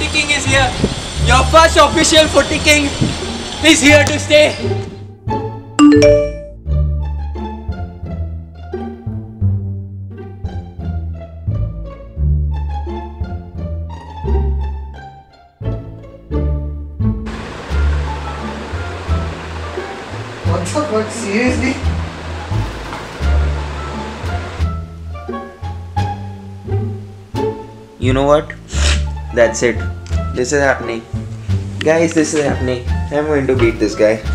Footy King is here. Your first official Footy King is here to stay. What's up, but seriously? You know what? That's it. This is happening. Guys, this is happening. I'm going to beat this guy.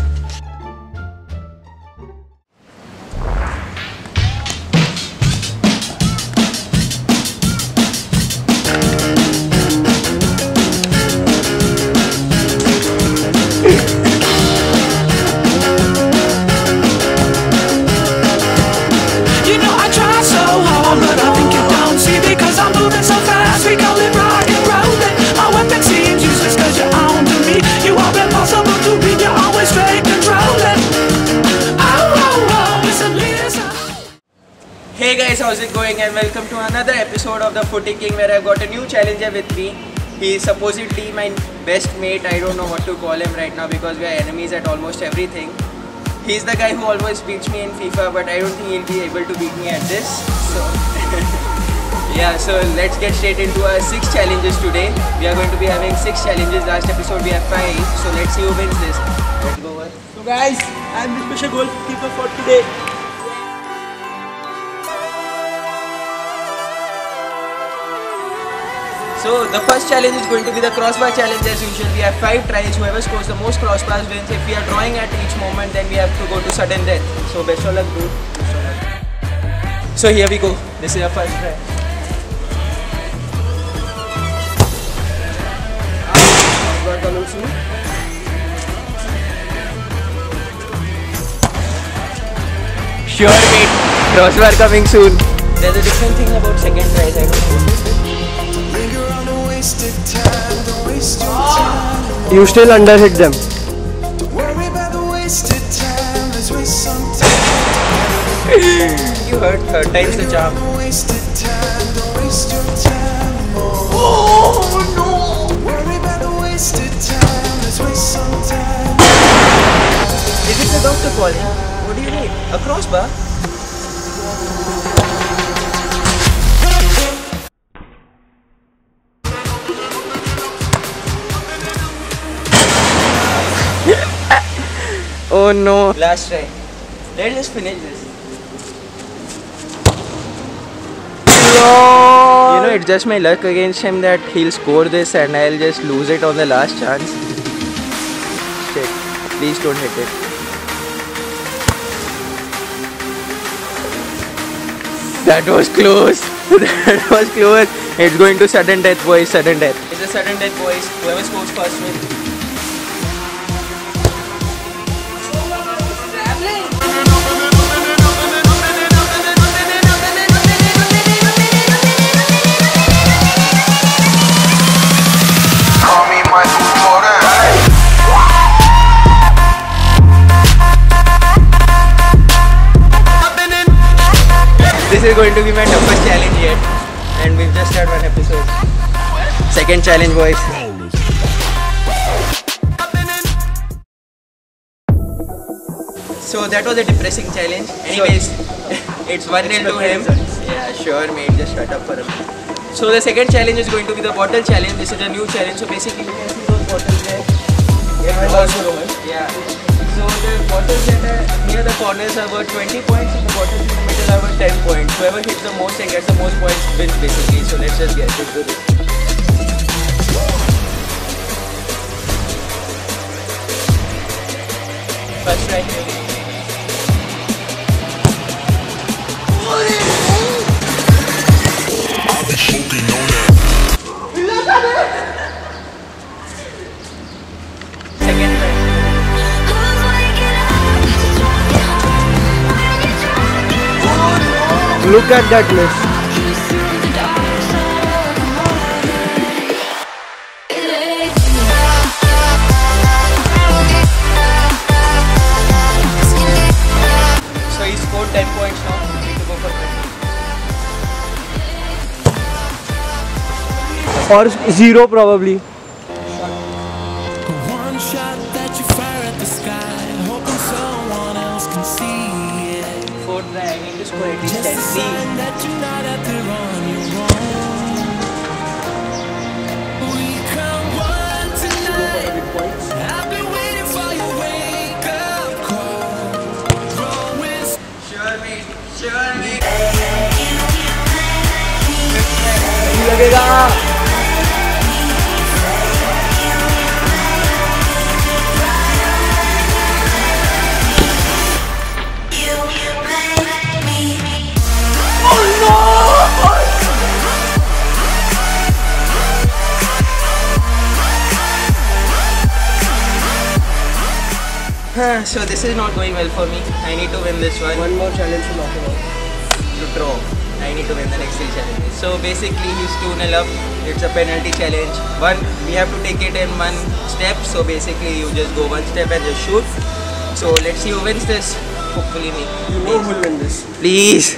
Hey guys, how's it going, and welcome to another episode of the Footy King, where I've got a new challenger with me. He is supposedly my best mate. I don't know what to call him right now because we are enemies at almost everything. He's the guy who always beats me in FIFA, but I don't think he'll be able to beat me at this. So yeah, so let's get straight into our 6 challenges today. We are going to be having 6 challenges. Last episode we have 5, so let's see who wins this. Let's go. So guys, I'm the special goalkeeper for today. So the first challenge is going to be the crossbar challenge as usual. We have 5 tries. Whoever scores the most crossbars wins. If we are drawing at each moment, then we have to go to sudden death. So best of luck, dude. So here we go. This is our first try. Crossbar coming soon. Sure, mate. Crossbar coming soon. There's a different thing about second tries. I don't know. You still underhit them. You hurt third time's the charm. Oh no! Is it the doctor calling? What do you need? A crossbar? Oh no. Last try. Let's just finish this. No. You know, it's just my luck against him that he'll score this and I'll just lose it on the last chance. Shit. Please don't hit it. That was close. That was close. It's going to sudden death, boys. Sudden death. It's a sudden death, boys. Whoever scores first wins. This is going to be my toughest challenge yet, and we've just had 1 episode. Second challenge, boys. So that was a depressing challenge. Anyways, it's 1-0 to him. Yeah, sure, mate. Just shut up for a minute. So the second challenge is going to be the bottle challenge. This is a new challenge. So basically, you can see those bottles there. Yeah. So the bottles that are near the corners are worth 20 points, and the bottles in the middle are worth 10 points. Whoever hits the most and gets the most points wins basically. So let's just get into this. First try here. I'll be smoking on that. Second try. Look at that miss. So he scored 10 points now. We need to go for 20. Or 0 probably. sign that you're not out there on your own. We can one tonight. I've been waiting for your wake up call. Sure mate, sure mate. लगेगा So this is not going well for me. I need to win this one. One more challenge to knock him out. To draw. I need to win the next 3 challenges. So basically he's 2-0 up. It's a penalty challenge. We have to take it in one step. So basically you just go one step and just shoot. So let's see who wins this. Hopefully me. You know who will win this. Please.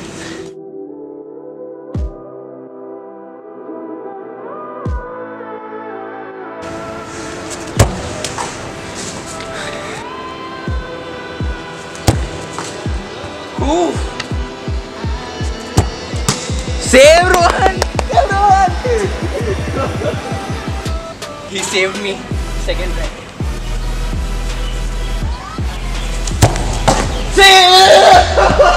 Ooh. Save Rohan! Save Rohan! He saved me. Second try. Save!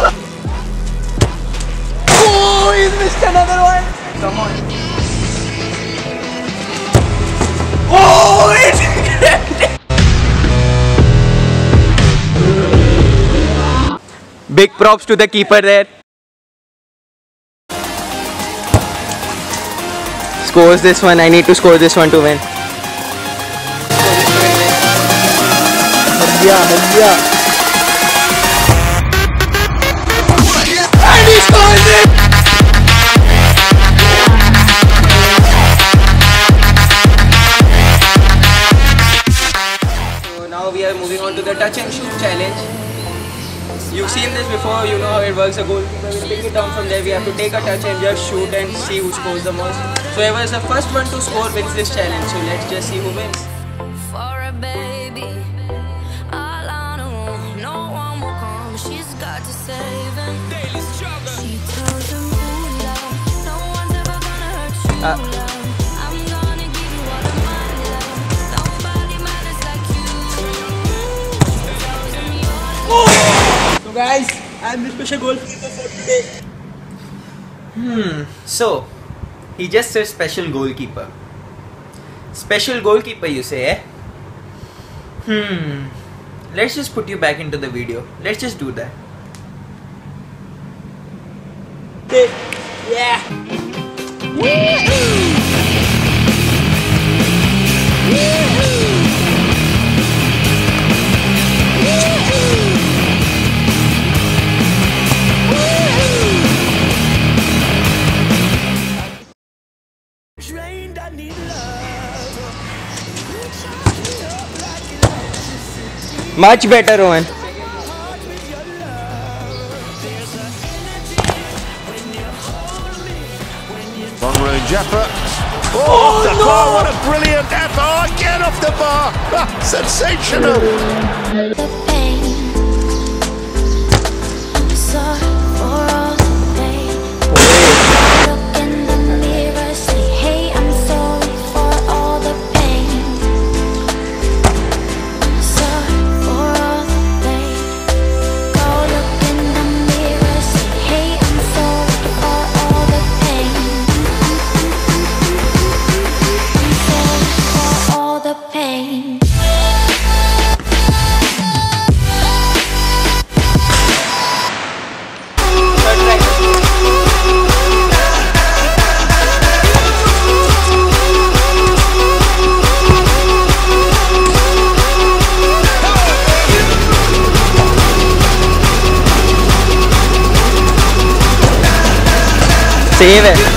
Oh, he's missed another one. Come on. Oh, it's big props to the keeper there. Scores this one. I need to score this one to win. Yeah. And he scores it! So now we are moving on to the touch and shoot challenge. You've seen this before, you know how it works. A goalkeeper will pick it down from there. We have to take a touch and just shoot and see who scores the most. So whoever is the first one to score wins this challenge. So let's just see who wins. For a baby, all on her own, no one will come. She's got to save him. She tells him, ooh, love, no one's ever gonna hurt you, love. I'm gonna give you all of my love. Nobody matters like you. She tells him you're So guys, I am the special goalkeeper for today. So, he just said special goalkeeper. Special goalkeeper, you say, eh? Let's just put you back into the video. Let's just do that. Yeah. Much better, Rohan. Long range effort. Oh, the bar, what a brilliant effort. Get off the bar. Sensational. the pain. I'm sorry for all the pain. Look in the mirror, say, hey, I'm sorry for all the pain. I'm sorry for all the pain. Go look in the mirror, say, hey, I'm sorry for all the pain. I'm sorry for all the pain. Save it.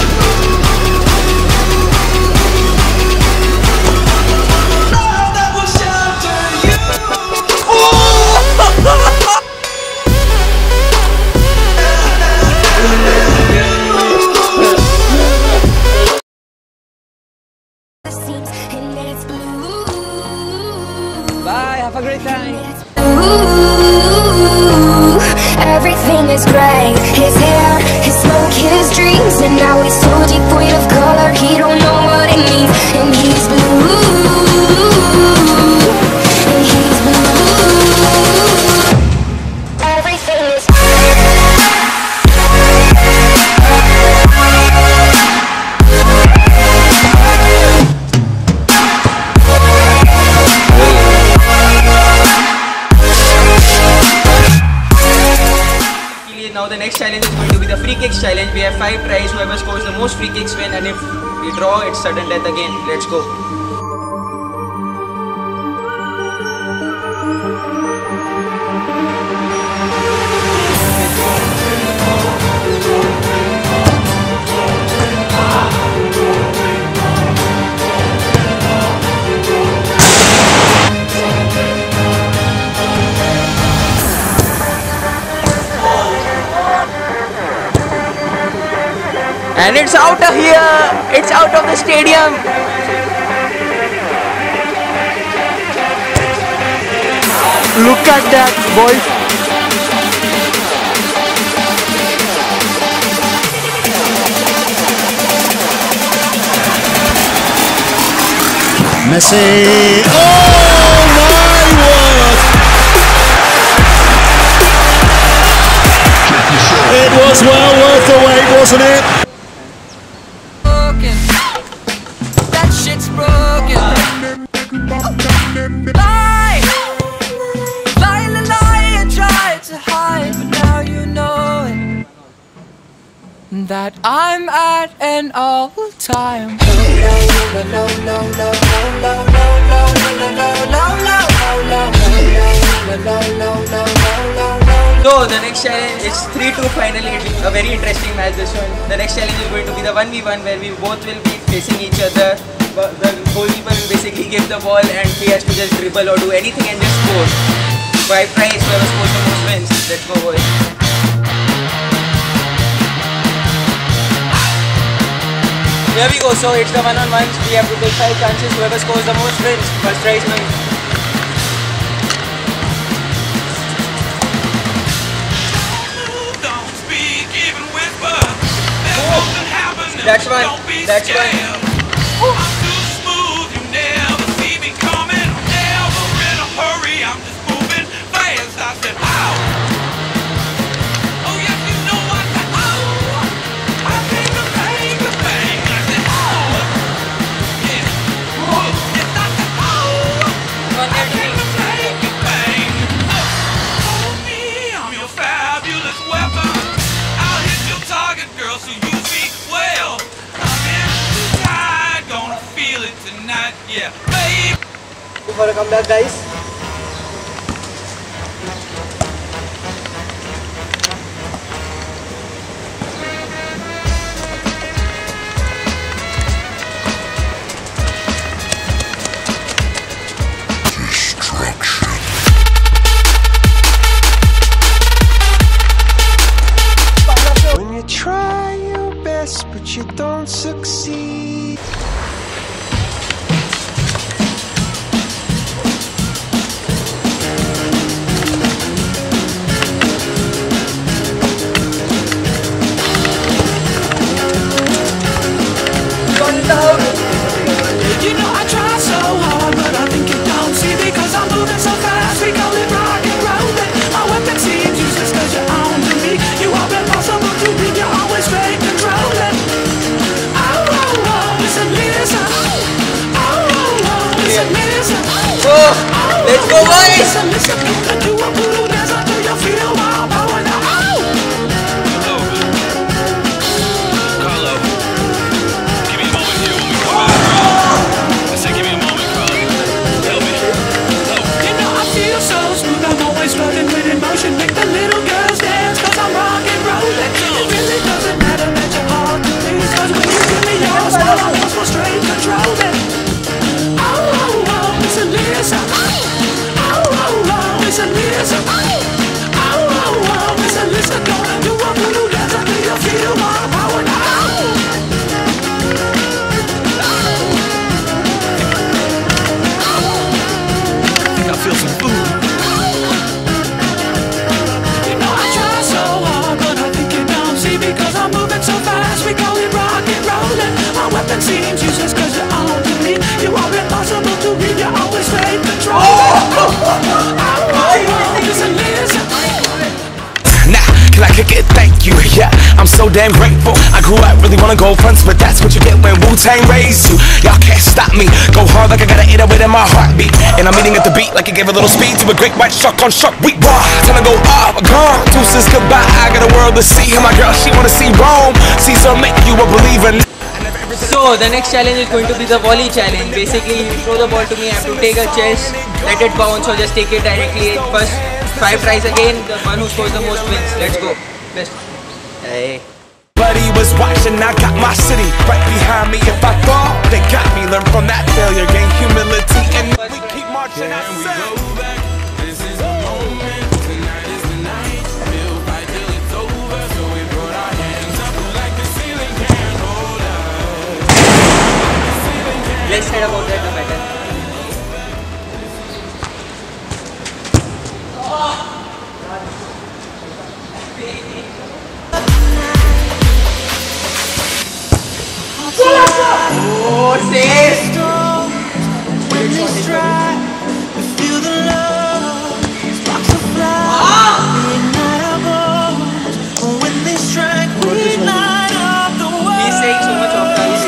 Bye, have a great time. Ooh, everything is great. His hair, his blues, and now he's so devoid of color, he don't know what it means. And he's blue, and he's blue. Everything is now the next challenge is going to be the free kicks challenge. We have 5 tries. Whoever scores the most free kicks win, and if we draw, it's sudden death again. Let's go. And it's out of here! It's out of the stadium! Look at that, boys. Messi. Oh my word! It was well worth the wait, wasn't it? that shit's broken. Lie, lie, lie, lie, and try to hide, but now you know it. That I'm at an all-time. So the next challenge is 3-2 finally. It's a very interesting match this one. The next challenge is going to be the 1v1 where we both will be facing each other. The goalkeeper will basically give the ball and he has to just dribble or do anything and just score. 5 tries, whoever scores the most wins. Let's go, boys. Here we go. So it's the one-on-ones. We have to take 5 chances. Whoever scores the most wins. First tries wins. That's one. That's one. I'm too smooth, you never see me coming. I'm never in a hurry, I'm just moving fast. I said, ow. Oh yes, you know I said, ow. I came to bang the bang. I said, ow. Yeah. Yes, I said, ow. I came to bang the bang. Oh me, I'm your fabulous weapon. I'll hit your target, girl, so you be well. Feel it tonight, yeah, babe. For a comeback, guys. When you try your best, but you don't succeed. You know I try so hard, but I think you don't see because I'm moving so fast. We call it rock and rolling. My weapon seems useless cause you're on to me. You are impossible to beat, you're always straight controlling. Oh, oh, oh, it's a listen. Oh, oh, oh, it's a listen. Oh, let's go, boys! It's a listen. And do a voodoo dance until you feel my power now. Struggling with emotion, make the little girls dance cause I'm rock and rollin'. It really doesn't matter that you're hard to please cause when you give me yours, all I want for straight controlling. Oh, oh, oh, it's a listen. Oh, oh, oh, it's a listen. so damn grateful. I grew up really wanna go fronts, but that's what you get when Wu-Tang raised you. Y'all can't stop me. Go hard like I got an 808 in my heartbeat. And I'm eating at the beat like it gave a little speed to a great white shark on shark week. Raw, time to go off, gone. Deuces goodbye. I got a world to see. And my girl, she wanna see Rome. Caesar make you a believer. So the next challenge is going to be the volley challenge. Basically, you throw the ball to me, I have to take a chest, let it bounce, or just take it directly. First 5 tries again, the one who scores the most wins. Let's go. Best. Hey. Buddy was watching, I got my city right behind me. If I fall, they got me. Learn from that failure, gain humility, and we keep marching. Can we go back? This is the moment. Tonight is the night. We'll fight till it's over. So we put our hands up like the ceiling can't hold us. Let's head about that the better. Oh, safe! When they strike, we feel the love. Sparks will fly. Ignite our bones. When they strike, we light up the world. He's saying so much of that.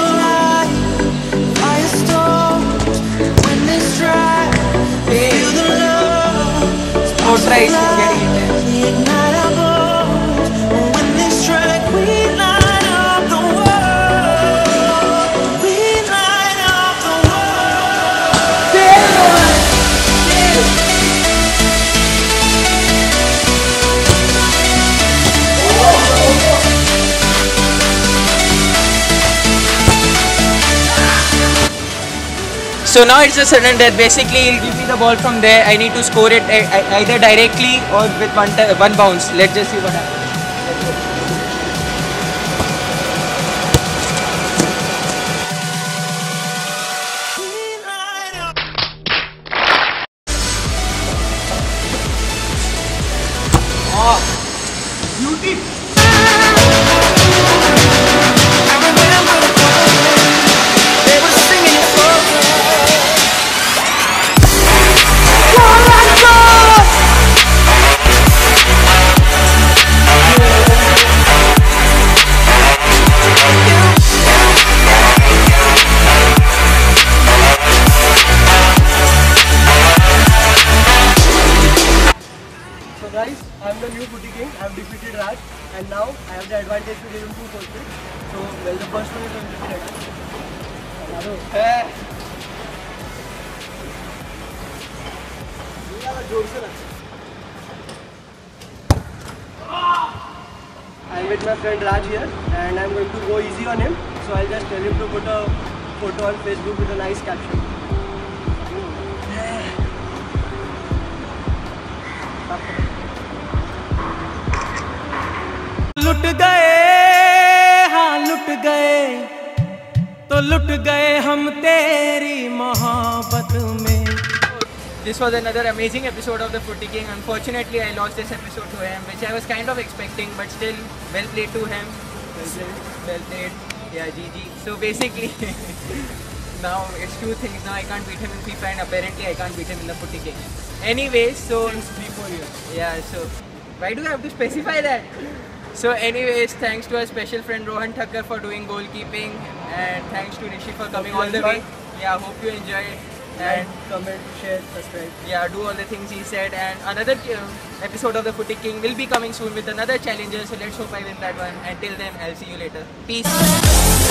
Firestorms. When they strike, we feel the love. Sparks will fly. Ignite our bones. When they strike, we light up the world. So now it's a sudden death. Basically, he'll give me the ball from there. I need to score it either directly or with one bounce. Let's just see what happens. Guys, I'm the new Footy King. I've defeated Raj, and now I have the advantage to give him 2 points. So, well, the first one is going to be Raj. I'm with my friend Raj here, and I'm going to go easy on him. So I'll just tell him to put a photo on Facebook with a nice caption. लुट गए हाँ लुट गए तो लुट गए हम तेरी मोहब्बत में. This was another amazing episode of the Footy King. Unfortunately, I lost this episode to him, which I was kind of expecting, but still, well played to him. Well played. Yeah, GG. So basically, now it's 2 things. Now I can't beat him in FIFA, and apparently I can't beat him in the Footy King. Anyways, so... Since 3-4 years. Yeah, so... Why do I have to specify that? So anyways, thanks to our special friend Rohan Thakkar for doing goalkeeping, and thanks to Rishi for coming all the way. Yeah, hope you enjoyed. And comment, share, subscribe. yeah, do all the things he said. And another episode of the Footy King will be coming soon with another challenger. So let's hope I win that one. Until then, I'll see you later. Peace.